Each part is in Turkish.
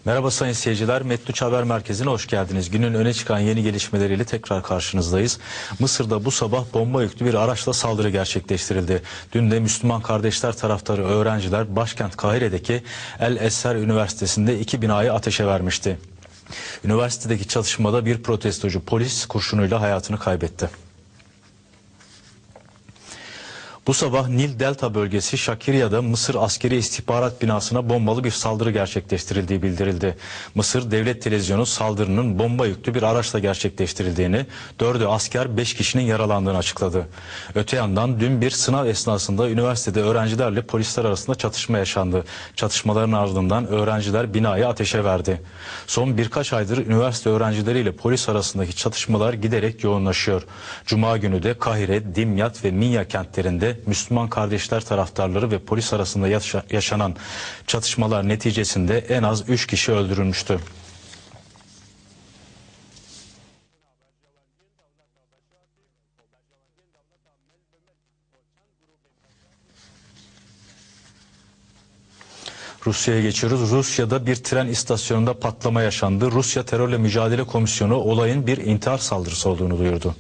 Merhaba sayın seyirciler, Metluç Haber Merkezi'ne hoş geldiniz. Günün öne çıkan yeni gelişmeleriyle tekrar karşınızdayız. Mısır'da bu sabah bomba yüklü bir araçla saldırı gerçekleştirildi. Dün de Müslüman kardeşler taraftarı öğrenciler başkent Kahire'deki El Eser Üniversitesi'nde 2 binayı ateşe vermişti. Üniversitedeki çatışmada bir protestocu polis kurşunuyla hayatını kaybetti. Bu sabah Nil Delta bölgesi Şakiriya'da Mısır Askeri İstihbarat Binası'na bombalı bir saldırı gerçekleştirildiği bildirildi. Mısır Devlet Televizyonu saldırının bomba yüklü bir araçla gerçekleştirildiğini, 4'ü asker 5 kişinin yaralandığını açıkladı. Öte yandan dün bir sınav esnasında üniversitede öğrencilerle polisler arasında çatışma yaşandı. Çatışmaların ardından öğrenciler binayı ateşe verdi. Son birkaç aydır üniversite öğrencileriyle polis arasındaki çatışmalar giderek yoğunlaşıyor. Cuma günü de Kahire, Dimyat ve Minya kentlerinde Müslüman kardeşler taraftarları ve polis arasında yaşanan çatışmalar neticesinde en az 3 kişi öldürülmüştü. Rusya'ya geçiyoruz. Rusya'da bir tren istasyonunda patlama yaşandı. Rusya Terörle Mücadele Komisyonu olayın bir intihar saldırısı olduğunu duyurdu.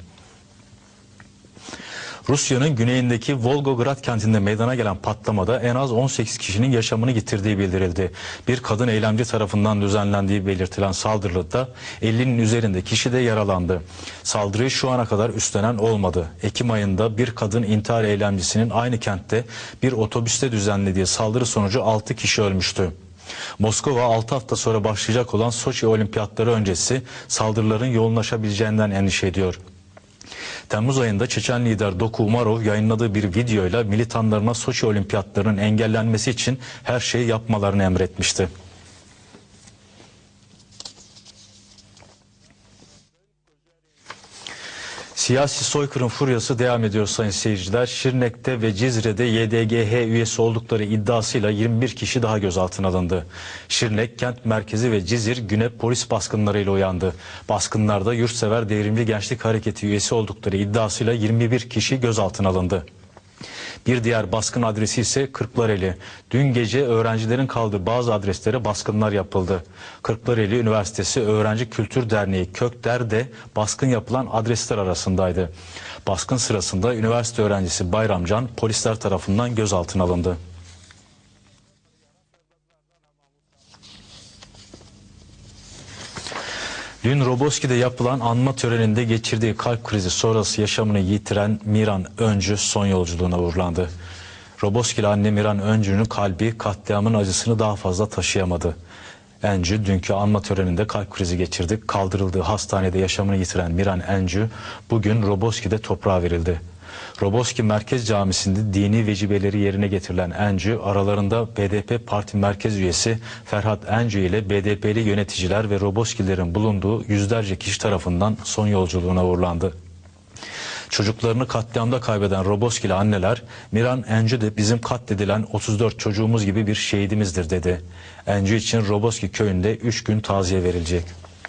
Rusya'nın güneyindeki Volgograd kentinde meydana gelen patlamada en az 18 kişinin yaşamını yitirdiği bildirildi. Bir kadın eylemci tarafından düzenlendiği belirtilen saldırıda 50'nin üzerinde kişi de yaralandı. Saldırıyı şu ana kadar üstlenen olmadı. Ekim ayında bir kadın intihar eylemcisinin aynı kentte bir otobüste düzenlediği saldırı sonucu 6 kişi ölmüştü. Moskova 6 hafta sonra başlayacak olan Soçi Olimpiyatları öncesi saldırıların yoğunlaşabileceğinden endişe ediyor. Temmuz ayında Çeçen lider Doku Umarov yayınladığı bir videoyla militanlarına Soçi Olimpiyatlarının engellenmesi için her şeyi yapmalarını emretmişti. Siyasi soykırım furyası devam ediyor sayın seyirciler. Şirnek'te ve Cizre'de YDGH üyesi oldukları iddiasıyla 21 kişi daha gözaltına alındı. Şirnek kent merkezi ve Cizir güne polis baskınlarıyla uyandı. Baskınlarda Yurtsever Devrimci Gençlik Hareketi üyesi oldukları iddiasıyla 21 kişi gözaltına alındı. Bir diğer baskın adresi ise Kırklareli. Dün gece öğrencilerin kaldığı bazı adreslere baskınlar yapıldı. Kırklareli Üniversitesi Öğrenci Kültür Derneği Kökder de baskın yapılan adresler arasındaydı. Baskın sırasında üniversite öğrencisi Bayramcan polisler tarafından gözaltına alındı. Dün Roboski'de yapılan anma töreninde geçirdiği kalp krizi sonrası yaşamını yitiren Miran Öncü son yolculuğuna uğurlandı. Roboski'li anne Miran Öncü'nün kalbi katliamın acısını daha fazla taşıyamadı. Öncü dünkü anma töreninde kalp krizi geçirdi. Kaldırıldığı hastanede yaşamını yitiren Miran Öncü bugün Roboski'de toprağa verildi. Roboski Merkez Camisi'nde dini vecibeleri yerine getirilen Öncü, aralarında BDP Parti Merkez Üyesi Ferhat Öncü ile BDP'li yöneticiler ve Roboskilerin bulunduğu yüzlerce kişi tarafından son yolculuğuna uğurlandı. Çocuklarını katliamda kaybeden Roboskili anneler, Miran Öncü de bizim katledilen 34 çocuğumuz gibi bir şehidimizdir dedi. Öncü için Roboski köyünde 3 gün taziye verilecek.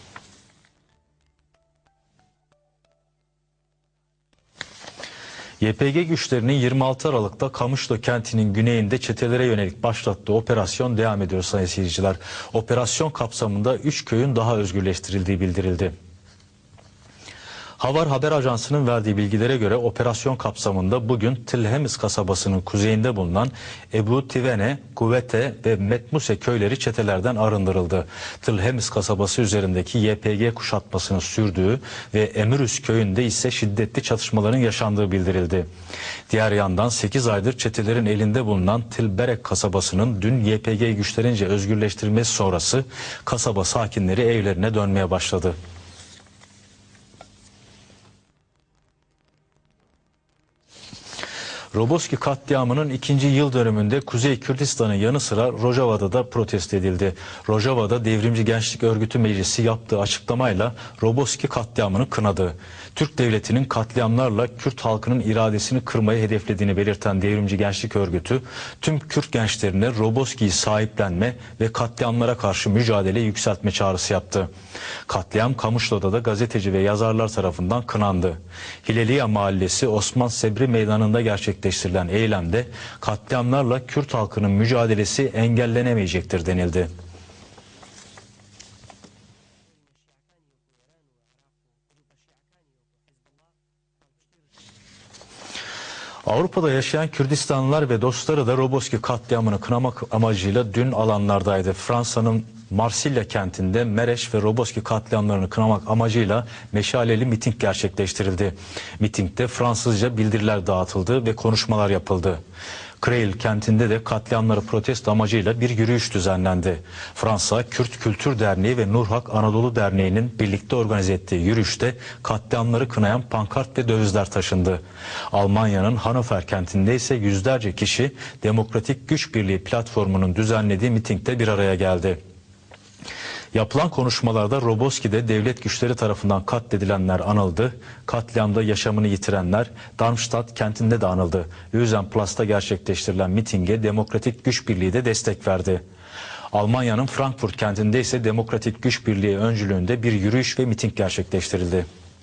YPG güçlerinin 26 Aralık'ta Kamışlı kentinin güneyinde çetelere yönelik başlattığı operasyon devam ediyor sayın seyirciler. Operasyon kapsamında 3 köyün daha özgürleştirildiği bildirildi. Havar Haber Ajansı'nın verdiği bilgilere göre operasyon kapsamında bugün Tilhemiz kasabasının kuzeyinde bulunan Ebu Tivene, Kuvvete ve Metmuse köyleri çetelerden arındırıldı. Tilhemiz kasabası üzerindeki YPG kuşatmasının sürdüğü ve Emirüs köyünde ise şiddetli çatışmaların yaşandığı bildirildi. Diğer yandan 8 aydır çetelerin elinde bulunan Tilberek kasabasının dün YPG güçlerince özgürleştirilmesi sonrası kasaba sakinleri evlerine dönmeye başladı. Roboski katliamının 2. yıl dönümünde Kuzey Kürdistan'ın yanı sıra Rojava'da da protesto edildi. Rojava'da Devrimci Gençlik Örgütü Meclisi yaptığı açıklamayla Roboski katliamını kınadı. Türk Devleti'nin katliamlarla Kürt halkının iradesini kırmayı hedeflediğini belirten Devrimci Gençlik Örgütü, tüm Kürt gençlerine Roboski'yi sahiplenme ve katliamlara karşı mücadele yükseltme çağrısı yaptı. Katliam Kamışlı'da da gazeteci ve yazarlar tarafından kınandı. Hileliya Mahallesi Osman Sebri Meydanı'nda gerçekleştirilen eylemde katliamlarla Kürt halkının mücadelesi engellenemeyecektir denildi. Avrupa'da yaşayan Kürdistanlılar ve dostları da Roboski katliamını kınamak amacıyla dün alanlardaydı. Fransa'nın Marsilya kentinde Mereş ve Roboski katliamlarını kınamak amacıyla meşaleli miting gerçekleştirildi. Mitingde Fransızca bildiriler dağıtıldı ve konuşmalar yapıldı. Creil kentinde de katliamları protesto amacıyla bir yürüyüş düzenlendi. Fransa Kürt Kültür Derneği ve Nurhak Anadolu Derneği'nin birlikte organize ettiği yürüyüşte katliamları kınayan pankart ve dövizler taşındı. Almanya'nın Hannover kentinde ise yüzlerce kişi Demokratik Güç Birliği platformunun düzenlediği mitingde bir araya geldi. Yapılan konuşmalarda Roboski'de devlet güçleri tarafından katledilenler anıldı. Katliamda yaşamını yitirenler Darmstadt kentinde de anıldı. Luisenplas'ta gerçekleştirilen mitinge Demokratik Güç Birliği de destek verdi. Almanya'nın Frankfurt kentinde ise Demokratik Güç Birliği öncülüğünde bir yürüyüş ve miting gerçekleştirildi.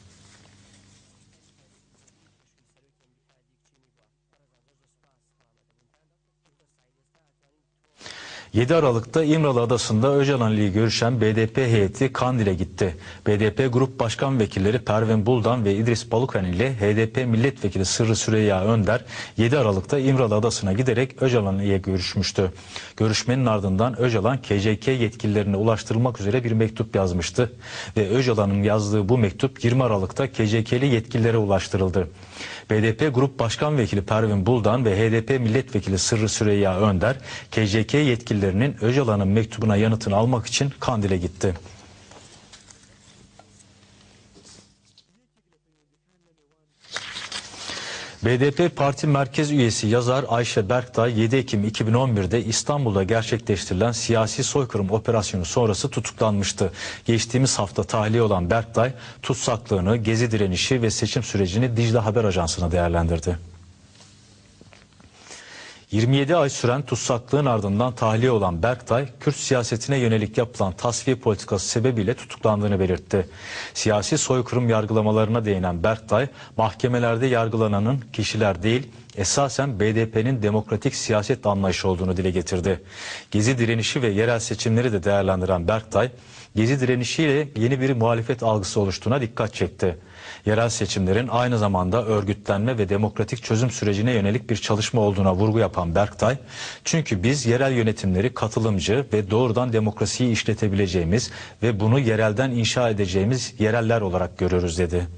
7 Aralık'ta İmralı Adası'nda Öcalan ile görüşen BDP heyeti Kandil'e gitti. BDP Grup Başkan Vekilleri Pervin Buldan ve İdris Balukan ile HDP Milletvekili Sırrı Süreyya Önder 7 Aralık'ta İmralı Adası'na giderek Öcalan ile görüşmüştü. Görüşmenin ardından Öcalan KCK yetkililerine ulaştırılmak üzere bir mektup yazmıştı ve Öcalan'ın yazdığı bu mektup 20 Aralık'ta KCK'li yetkililere ulaştırıldı. BDP Grup Başkan Vekili Pervin Buldan ve HDP Milletvekili Sırrı Süreyya Önder, KCK yetkililerinin Öcalan'ın mektubuna yanıtını almak için Kandil'e gitti. BDP Parti Merkez Üyesi yazar Ayşe Berktay 7 Ekim 2011'de İstanbul'da gerçekleştirilen siyasi soykırım operasyonu sonrası tutuklanmıştı. Geçtiğimiz hafta tahliye olan Berktay, tutsaklığını, gezi direnişi ve seçim sürecini Dicle Haber Ajansı'na değerlendirdi. 27 ay süren tutsaklığın ardından tahliye olan Berktay, Kürt siyasetine yönelik yapılan tasfiye politikası sebebiyle tutuklandığını belirtti. Siyasi soykırım yargılamalarına değinen Berktay, mahkemelerde yargılananın kişiler değil, esasen BDP'nin demokratik siyaset anlayışı olduğunu dile getirdi. Gezi direnişi ve yerel seçimleri de değerlendiren Berktay, gezi direnişiyle yeni bir muhalefet algısı oluştuğuna dikkat çekti. Yerel seçimlerin aynı zamanda örgütlenme ve demokratik çözüm sürecine yönelik bir çalışma olduğuna vurgu yapan Berktay, çünkü biz yerel yönetimleri katılımcı ve doğrudan demokrasiyi işletebileceğimiz ve bunu yerelden inşa edeceğimiz yereller olarak görüyoruz dedi.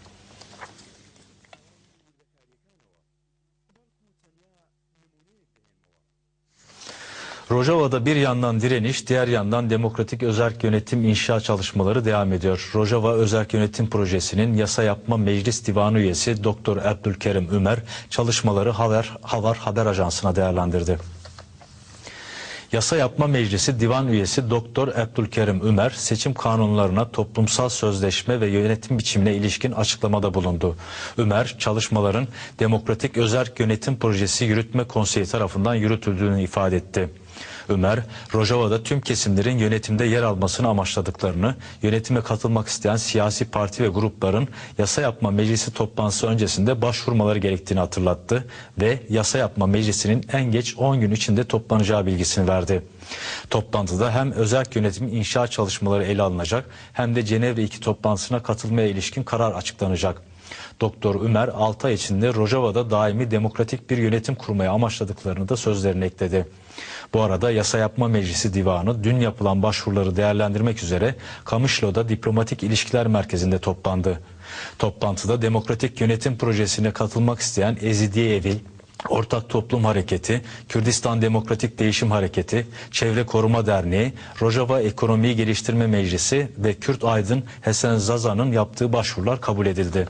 Rojava'da bir yandan direniş, diğer yandan demokratik özerk yönetim inşa çalışmaları devam ediyor. Rojava Özerk Yönetim Projesi'nin Yasa Yapma Meclis Divanı üyesi Doktor Abdülkerim Ümer çalışmaları Haber Ajansı'na değerlendirdi. Yasa Yapma Meclisi Divan Üyesi Doktor Abdülkerim Ümer, seçim kanunlarına, toplumsal sözleşme ve yönetim biçimine ilişkin açıklamada bulundu. Ümer, çalışmaların Demokratik Özerk Yönetim Projesi Yürütme Konseyi tarafından yürütüldüğünü ifade etti. Ömer, Rojava'da tüm kesimlerin yönetimde yer almasını amaçladıklarını, yönetime katılmak isteyen siyasi parti ve grupların Yasa Yapma Meclisi toplantısı öncesinde başvurmaları gerektiğini hatırlattı ve Yasa Yapma Meclisi'nin en geç 10 gün içinde toplanacağı bilgisini verdi. Toplantıda hem özerk yönetim inşa çalışmaları ele alınacak hem de Cenevre 2 toplantısına katılmaya ilişkin karar açıklanacak. Doktor Ümer 6 ay içinde Rojava'da daimi demokratik bir yönetim kurmaya amaçladıklarını da sözlerine ekledi. Bu arada Yasa Yapma Meclisi Divanı dün yapılan başvuruları değerlendirmek üzere Kamışlo'da Diplomatik İlişkiler Merkezi'nde toplandı. Toplantıda demokratik yönetim projesine katılmak isteyen Ezidiye Evi, Ortak Toplum Hareketi, Kürdistan Demokratik Değişim Hareketi, Çevre Koruma Derneği, Rojava Ekonomiyi Geliştirme Meclisi ve Kürt Aydın Hesen Zaza'nın yaptığı başvurular kabul edildi.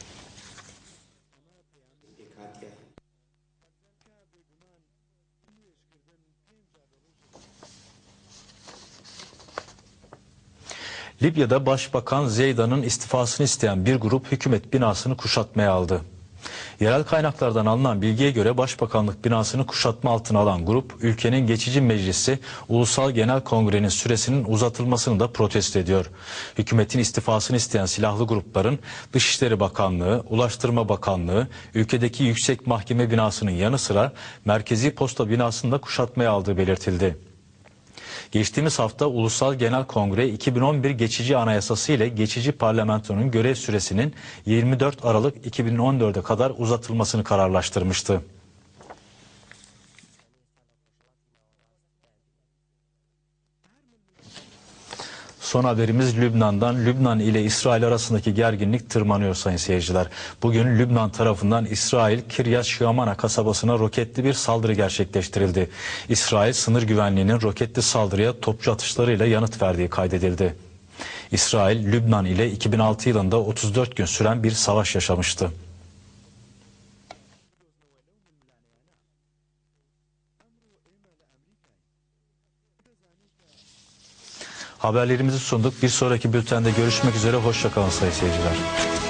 Libya'da Başbakan Zeydan'ın istifasını isteyen bir grup hükümet binasını kuşatmaya aldı. Yerel kaynaklardan alınan bilgiye göre Başbakanlık binasını kuşatma altına alan grup, ülkenin geçici meclisi Ulusal Genel Kongre'nin süresinin uzatılmasını da protesto ediyor. Hükümetin istifasını isteyen silahlı grupların Dışişleri Bakanlığı, Ulaştırma Bakanlığı, ülkedeki Yüksek Mahkeme binasının yanı sıra Merkezi Posta binasını da kuşatmaya aldığı belirtildi. Geçtiğimiz hafta Ulusal Genel Kongre 2011 geçici anayasası ile geçici parlamentonun görev süresinin 24 Aralık 2014'e kadar uzatılmasını kararlaştırmıştı. Son haberimiz Lübnan'dan. Lübnan ile İsrail arasındaki gerginlik tırmanıyor sayın seyirciler. Bugün Lübnan tarafından İsrail Kiryat Şiamana kasabasına roketli bir saldırı gerçekleştirildi. İsrail sınır güvenliğinin roketli saldırıya topçu atışlarıyla yanıt verdiği kaydedildi. İsrail, Lübnan ile 2006 yılında 34 gün süren bir savaş yaşamıştı. Haberlerimizi sunduk. Bir sonraki bültende görüşmek üzere. Hoşça kalın sayın seyirciler.